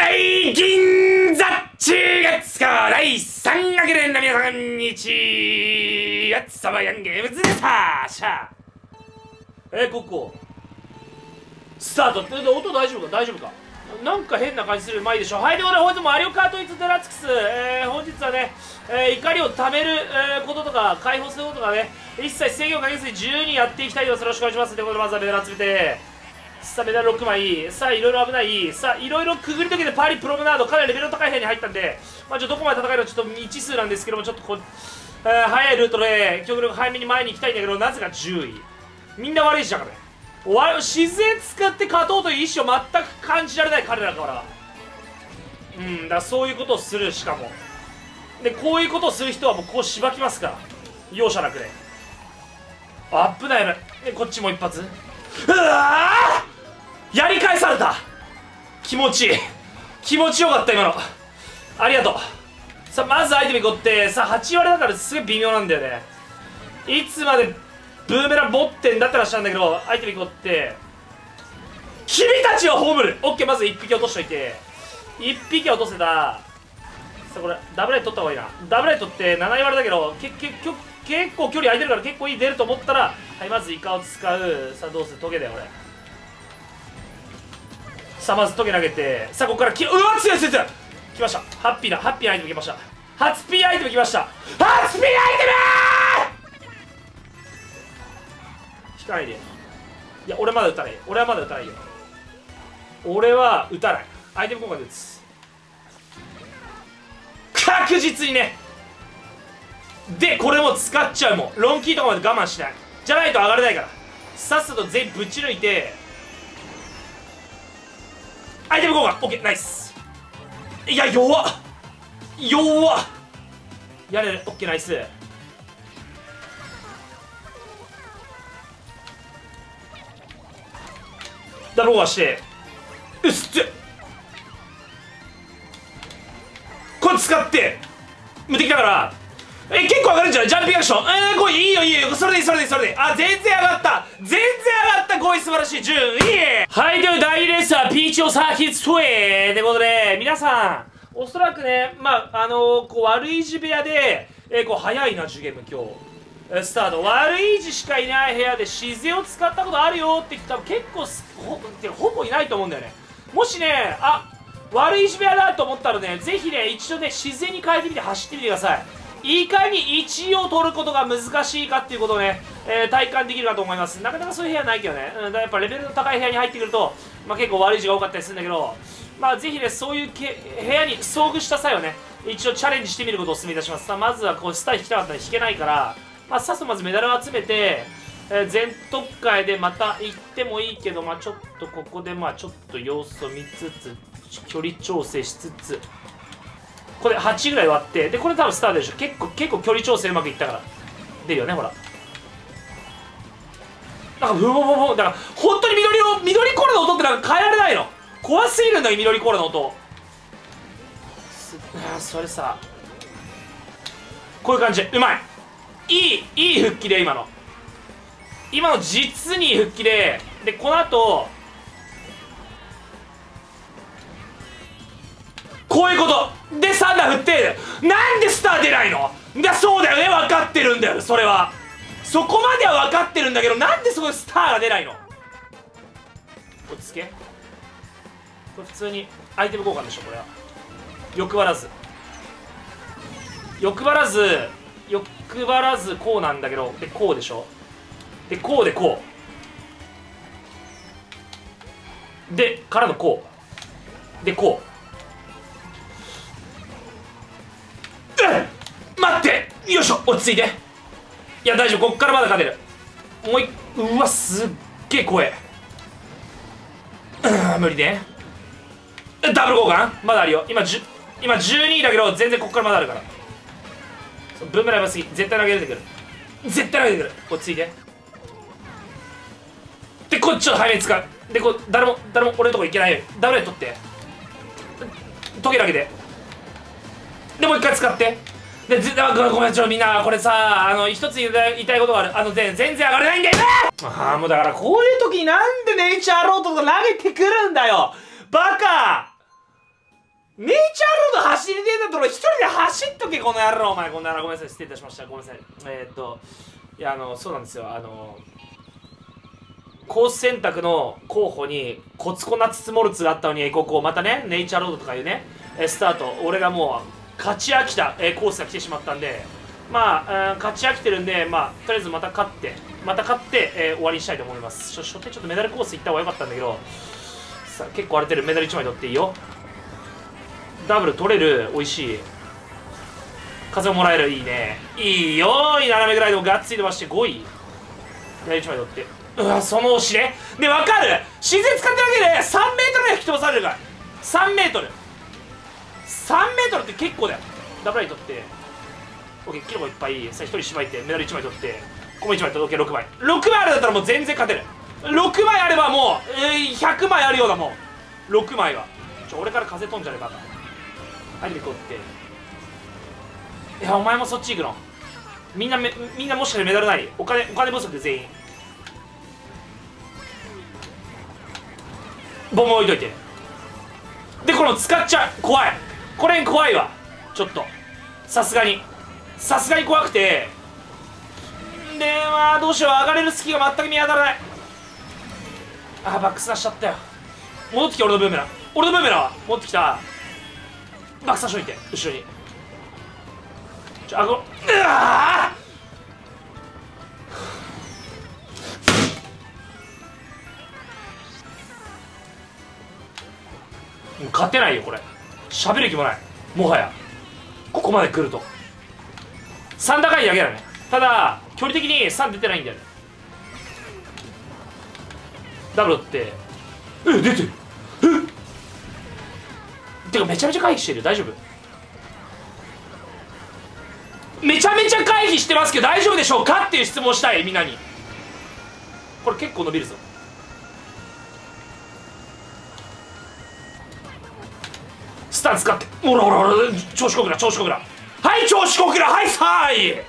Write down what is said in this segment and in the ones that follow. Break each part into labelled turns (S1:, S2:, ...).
S1: 銀座中月か第3学年の皆さん、こんにちは。サバヤンゲームズでさーしゃここスタートって音大丈夫か大丈夫かなんか変な感じする前でしょ。はい、ということで本日もマリオカートイツデラックス、本日はね、怒りをためる、こととか解放することとかね、一切制限をかけずに自由にやっていきたいと思います。よろしくお願いします。ということでまずはメダル集めて、さあメダル6枚、さあいろいろ危ない、さあいろいろくぐり抜けてパリプロムナードかなりレベルの高い部屋に入ったんで、まあどこまで戦えるのちょっと未知数なんですけども、ちょっと速いルートで極力早めに前に行きたいんだけど、なぜか10位。みんな悪いじゃんからね。自然使って勝とうという意思を全く感じられない彼らからは。だからそういうことをする。しかもでこういうことをする人はもうこうしばきますから、容赦なくね。危ないな。でこっちも一発、うわーやり返された。気持ちいい、気持ちよかった今の。ありがとう。さあまずアイテムいこうって、さあ8割だからすげえ微妙なんだよね。いつまでブーメラン持ってんだって話なんだけど、アイテムいこうって、君たちは葬る。オッケー、まず1匹落としといて、1匹落とせた。さあこれダブルアイ取った方がいいな。ダブルアイ取って7割だけど結構距離空いてるから結構いい出ると思ったら、はい、まずイカを使う。さあどうする、トゲだよ俺。さあまずトゲ投げて、さあここからうわ強い強い強い。来ました。ハッピーなアイテム来ました。初ピーアイテム来ました。初ピーアイテム引かないで。いや俺まだ撃たない。俺はまだ撃たないよ。俺は撃たない。アイテム交換で撃つ。確実にね。でこれも使っちゃう。もんロンキーとかまで我慢しない。じゃないと上がれないから、さっさと全員ぶち抜いてアイテム交換。オッケーナイス。いや弱っやれる。オッケーナイス。ダブルオーバーしてうっすっ、これ使って無敵だから結構上がるんじゃない。ジャンピングアクションこれいいよいいよ。それでいい。あ全然上がった。5位素晴らしい順位。はい、では第2レースはピーチオサーキッツトゥエーということで、皆さんおそらくね、まあこう悪い意地部屋でこう早いなジュゲーム今日スタート。悪い意地しかいない部屋で自然を使ったことあるよって人は結構ほぼいないと思うんだよね。もしね悪い意地部屋だと思ったらね、ぜひね一度ね自然に変えてみて走ってみてください。いかに1位を取ることが難しいかっていうことをね、体感できるかと思います。なかなかそういう部屋ないけどね、だからやっぱレベルの高い部屋に入ってくると、結構悪い字が多かったりするんだけど、ぜひねそういう部屋に遭遇した際はね一度チャレンジしてみることをお勧めいたします。さあまずはこうスター引きたかったら引けないから、さっそまずメダルを集めて、全特会でまた行ってもいいけど、ちょっとここでちょっと様子を見つつ距離調整しつつ、これ8ぐらい割って、でこれ多分スタートでしょ。結構距離調整うまくいったから出るよね。ほらなんかブボボボだから本当に緑コーラの音ってなんか変えられないの。怖すぎるんだよ緑コーラの音。それさこういう感じ。うまい。いい復帰で今の実にいい復帰で、この後こういうことでサンダー振って、なんでスター出ないの。そうだよね、分かってるんだよ。それはそこまでは分かってるんだけど、なんでそこでスターが出ないの。落ち着け。これ普通にアイテム交換でしょ。これは欲張らずこうなんだけど、でこうでしょ。でこうでこうでからのこうでこう。待ってよいしょ、落ち着いて。いや大丈夫、こっからまだ勝てる。もううわすっげえ怖え。無理ね。ダブル交換まだあるよ。今12位だけど全然こっからまだあるから。ブーメランやばすぎ。絶対投げてくる。落ち着いて。でこっちを早めに使う。で誰も俺のとこ行けないようにダブルで取ってトゲだけでもう一回使って。でごめんみんな、これさ一つ言いたいことがある。全然上がれないんだよね。もうだからこういう時になんでネイチャーロードとか投げてくるんだよバカ。 俺一人で走っとけこの野郎お前。この野郎ごめんなさい、失礼いたしました。ごめんなさい。いやそうなんですよ。コース選択の候補にコツコナツツモルツがあったのに、ここまたねネイチャーロードとかいうねスタート、俺がもう勝ち飽きたコースが来てしまったんで、まあ勝ち飽きてるんで、まあとりあえずまた勝って終わりにしたいと思います。初手ちょっとメダルコース行った方が良かったんだけど、さ結構荒れてる。メダル1枚取っていいよ。ダブル取れる。美味しい。風をもらえる。いいね。いいよー。斜めぐらいでもがっつり飛ばして5位。メダル1枚取って、うわその押しね。で分かる、自然使ってるだけで3メートルぐらい吹き飛ばされるから。3メートルって結構だよ。ダブルアイ取って OK、 キロもいっぱい。さあ1人しばいてメダル1枚取って、ここも1枚取って OK、 6枚あるだったらもう全然勝てる。6枚あればもう、100枚あるようだもん。6枚は俺から風飛んじゃねえか。はいでこうって、いやお前もそっち行くの。みんなもしかしてメダルない。お金不足で全員ボム置いといて。でこの使っちゃう。怖い。これ怖いわ。ちょっとさすがに怖くて。でまあどうしよう。上がれる隙が全く見当たらない。あバックス出しちゃったよ。戻ってきて。俺のブーメランは戻ってきた。バックス出しといて後ろに。うわもう勝てないよこれ。喋る気もないもはや。ここまで来ると3高いだけだね。ただ距離的に3出てないんだよね。ダブルって出てる。てかめちゃめちゃ回避してる。大丈夫？めちゃめちゃ回避してますけど大丈夫でしょうかっていう質問をしたいみんなに。これ結構伸びるぞ。スタン使って、ほら調子こくな。はい調子こくな。はいさーい。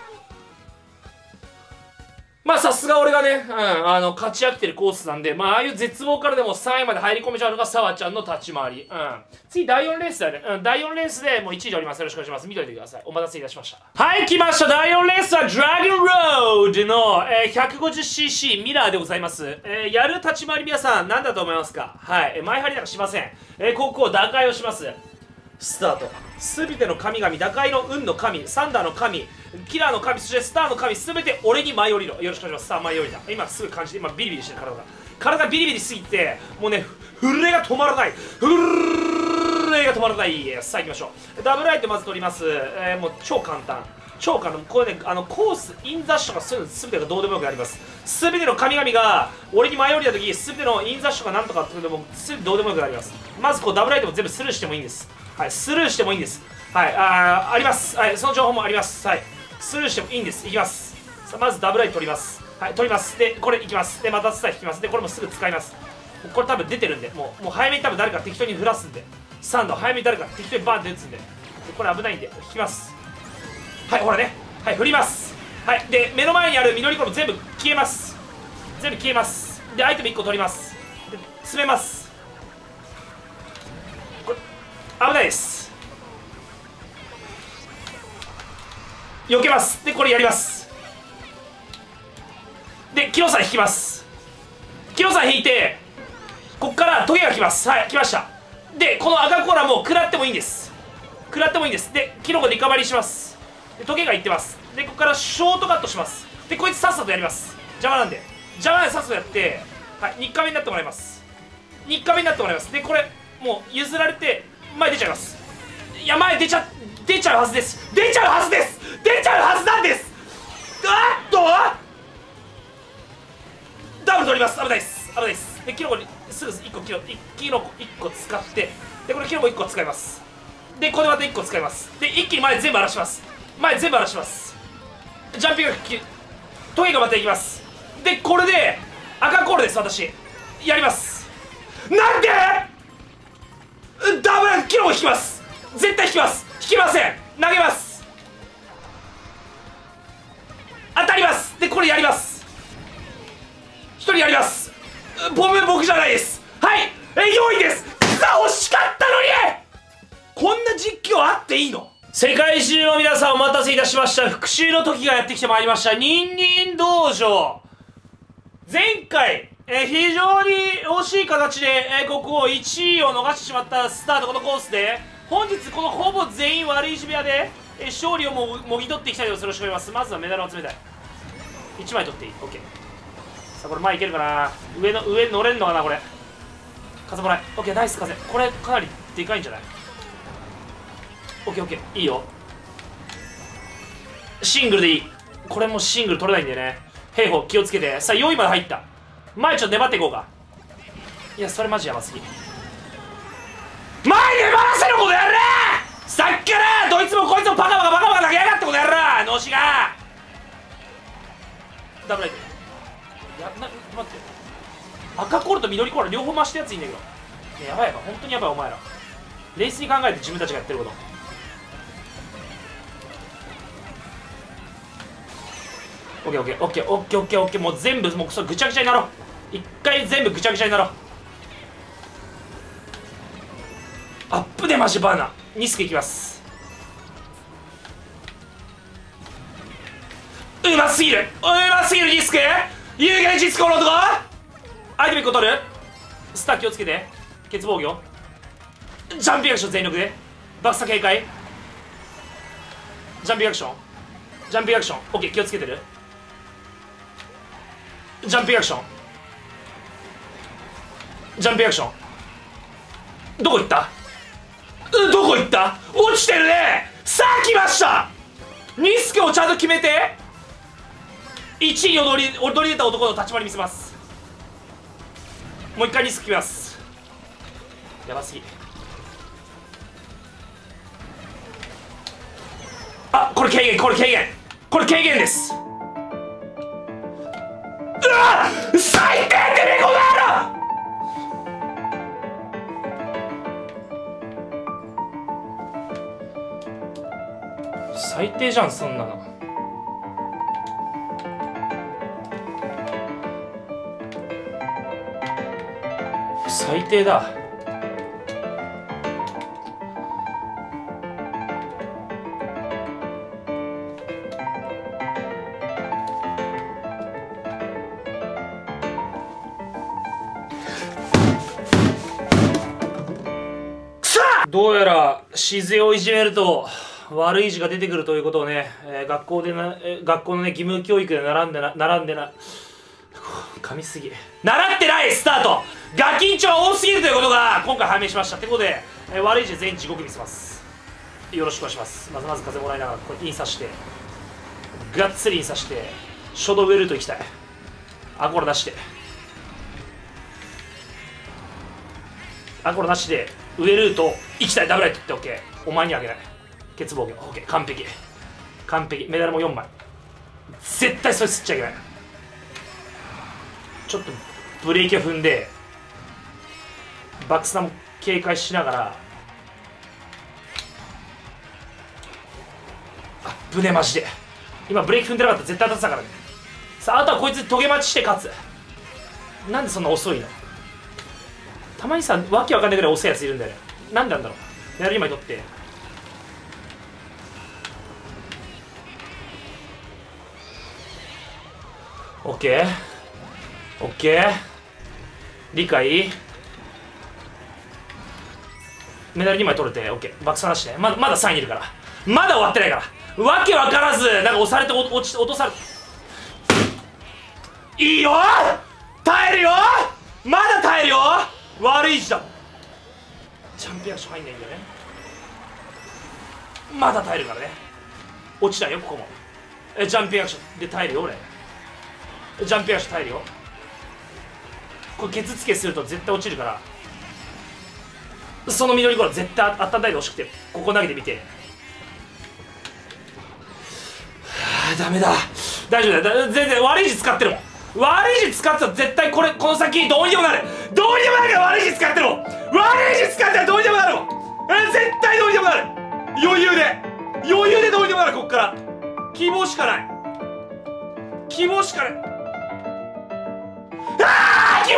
S1: まあさすが俺がね、勝ち飽きてるコースなんで、まあああいう絶望からでも3位まで入り込めちゃうのが澤ちゃんの立ち回り。次第4レースだね。第4レースでもう1位でおります。よろしくお願いします。見といてください。お待たせいたしました。はい来ました。第4レースはドラゴンロードの、150cc ミラーでございます。やる立ち回り皆さん何だと思いますか？はい、前張りなんかしません。ここを打開をします。スタート。すべての神々、打開の運の神、サンダーの神、キラーの神、そしてスターの神、すべて俺に舞い降りろ。よろしくお願いします。さあ舞い降りた。今すぐ感じて、今ビリビリしてる体がビリビリすぎて、もうね震えが止まらない。さあ行きましょう。ダブルアイテムまず取ります。もう超簡単。これねコースインザッシュとかそういうの全てがどうでもよくなります。全ての神々が俺に舞い降りた時、全てのインザッシュとかなんとかっていうのも全てどうでもよくなります。まずこうダブルアイテム全部スルーしてもいいんです。はい、スルーしてもいいんです。はい、あります。はい、その情報もあります。はい、スルーしてもいいんです。いきます。さあまずダブルアイ取ります。はい、取ります。でこれいきます。でまたスタイ引きます。でこれもすぐ使います。これ多分出てるんで、もう早めに多分誰か適当に振らすんで、サンド早めに誰か適当にバーンって打つんで、これ危ないんで引きます。はいほらね、はい振ります。はい、で目の前にある緑コロ全部消えます。でアイテム1個取ります。で詰めます。これ危ないです。避けます。でこれやります。でキロさん引きます。キロさん引いて、こっからトゲが来ます。はい来ました。でこの赤コーラも食らってもいいんです。でキノコリカバリーします。でトゲがいってます。でここからショートカットします。でこいつさっさとやります。邪魔なんでさっさとやって、はい、日課目になってもらいます。でこれもう譲られて前出ちゃいます。いや前出ちゃうはずなんです。ダブル取ります。危ないです。でキノコにすぐ1個使って、でこれキノコ1個使います。でこれまた1個使います。で一気に前全部荒らします。ジャンピングトゲがまたいきます。でこれで赤コールです。私やります。なんでダブルキノコ引きます。絶対引きません。投げます。当たります。でこれやります。1人やります。僕じゃないです。はい4位です。惜しかったのに。こんな実況あっていいの？ 世界中の皆さんお待たせいたしました。復讐の時がやってきてまいりました。ニンニン道場。前回、非常に惜しい形で、ここを1位を逃してしまったスタートこのコースで、本日このほぼ全員悪い石部屋で、勝利をもぎ取っていきたいとよろしくお願いします。まずはメダルを集めたい。1枚取っていい？ OK。さあこれ前いけるかな。上乗れんのかなこれ。風もらい。OK、ナイス風。これかなりでかいんじゃない？ OKOK、いいよ。シングルでいい。これもシングル取れないんだよね。兵法気をつけて。さあ4位まで入った。前ちょっと粘っていこうか。いやそれマジやばすぎ。前に粘らせることやるな。さっきからどいつもこいつもバカ投げやがってことやるな。脳死がダブルライト。待って、赤コールと緑コール両方増したやついいんだけど、ね、やばい本当にやばい。お前ら冷静に考えて自分たちがやってること。オッケー。もう全部もうそれぐちゃぐちゃになろう。一回全部ぐちゃぐちゃになろう。アップでマジバーナニスクいきます。うますぎるニスク。有言実行の男。アイテム1個取る。スター気をつけて。欠防御。ジャンピングアクション全力で。爆破警戒。ジャンピングアクション。オッケー気をつけてる。ジャンピングアクション。どこ行った落ちてるね。さあ来ました。ニスクをちゃんと決めて1位に躍り出た男の立ち回り見せます。もう一回ニスク決めます。やばすぎ。あ、これ軽減です。うわっ最低ってねこの野郎。最低じゃんそんなの。最低だ。どうやら静江をいじめると悪い字が出てくるということをね、学校のね義務教育で習んでな噛みすぎ習ってない。スタートガキンチョは多すぎるということが今回判明しましたってことで、悪い字全員地獄見せます。よろしくお願いします。まず風もらいながらこれ印刷してがっつり印刷して初動ウェルトいきたい。アコロなしでウェルート行きたい。ダブルライトって OK。 お前にはあげない。欠防御 OK。 完璧メダルも4枚。絶対それ吸っちゃいけない。ちょっとブレーキを踏んでバックスナも警戒しながら。あぶねマジで今ブレーキ踏んでなかったら絶対当たってたからね。さああとはこいつトゲ待ちして勝つ。なんでそんな遅いの。たまにさわけわかんないぐらい遅いやついるんだよね。なんでなんだろう。メダル2枚取ってオッケー理解。メダル2枚取れて OK。 バックスなしね。まだ3位いるから。まだ終わってないから。わけわからずなんか押されて落とされいいよ耐えるよ。まだ耐えるよ。悪い字だ。チャンピオンアクション入んないんだよね。まだ耐えるからね。落ちないよここも。ジャンピングアクションで耐えるよ俺。ジャンピングアクション耐えるよ。これケツつけすると絶対落ちるから。その緑コール絶対あったんだいで惜しくてここ投げてみて。ダメだ大丈夫だ。全然悪い字使ってるもん。悪い字使ってたら絶対この先どうにでもなる。どうにでもなるから悪い字使ってるもん。悪い字使ったらどうにでもなるもん。絶対どうにでもなる。余裕でどうにでもなる。こっから希望しかない。希望しかないんだよ。絶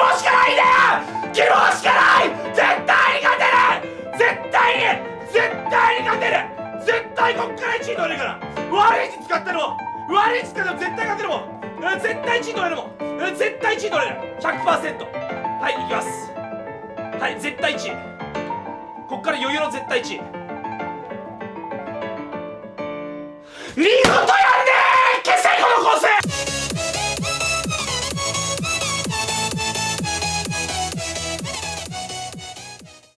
S1: 対に勝てる。絶対に勝てる。 絶対こっから1位取れるから。悪い位置使ったのも悪い位置使ったのも絶対勝てるもん。絶対1位取れるもん。絶対1位取れる 100%。 はい行きます。はい、絶対1位。こっから余裕の絶対1位。見事